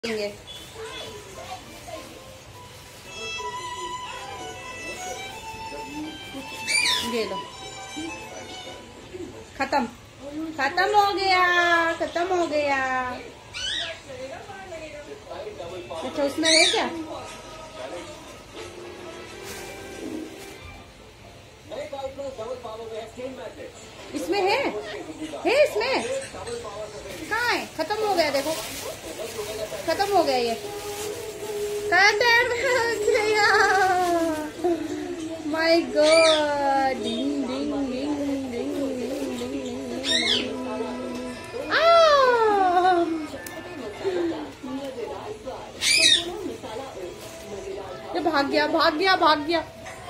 ये लो, खत्म खत्म हो गया, खत्म हो गया। अच्छा उसमें है क्या? इसमें है इसमें कहाँ है? खत्म हो गया, देखो खत्म हो गया। ये खत्म हो गया। माय गॉड, डिंग डिंग डिंग डिंग ये भाग गया भाग गया भाग गया।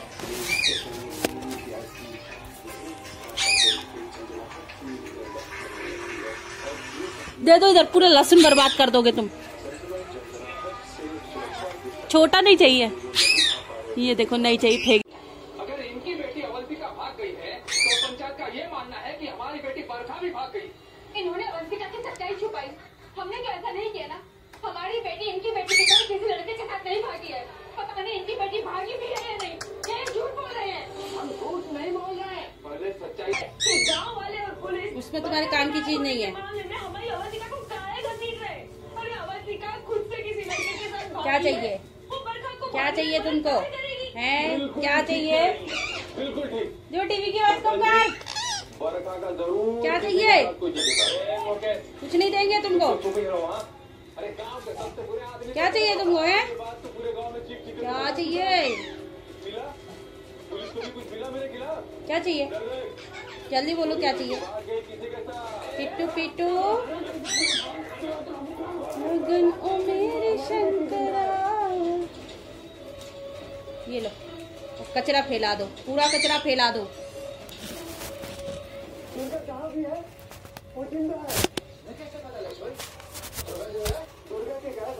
दे दो इधर, पूरे लहसुन बर्बाद कर दोगे तुम। छोटा नहीं चाहिए, ये देखो नहीं चाहिए, फेंक। अगर इनकी बेटी अवंतिका भाग गई है तो पंचायत का ये मानना है कि हमारी बेटी बरखा भी भाग गई। इन्होंने अवंतिका की सच्चाई छुपाई, हमने तो ऐसा नहीं किया ना। हमारी बेटी इनकी बेटी की तरह किसी लड़के के साथ नहीं भागी है। पता नहीं इनकी बेटी भागी भी है या नहीं। ये झूठ बोल रहे हैं। हम झूठ नहीं बोल रहे हैं, पहले सच्चाई। गाँव वाले और पुलिस उसमें तुम्हारे काम की चीज नहीं है। हमारी अवंतिका को काहे घसीट रहे। अरे अवंतिका खुद से किसी लड़के के साथ क्या चाहिए? क्या चाहिए तुमको? हैं क्या चाहिए? बिल्कुल ठीक। जो टीवी की आवाज कम कर। बरखा का जरूर क्या चाहिए? कुछ नहीं देंगे तुमको। अरे गांव के सबसे बुरे आदमी क्या चाहिए तुमको? है बात तो पूरे गांव में चीख चीख क्या चाहिए? मिला, पुलिस को भी कुछ मिला मेरे खिलाफ। क्या चाहिए? जल्दी बोलो क्या चाहिए? किसी के साथ पिट्टू पिट्टू मगन ओ मेरे शंकरा। ये लो, कचरा फैला दो, पूरा कचरा फैला दो। कहाँ भी है? वो जिंदा है। मैं कैसे पता लगा? दुर्गा के घर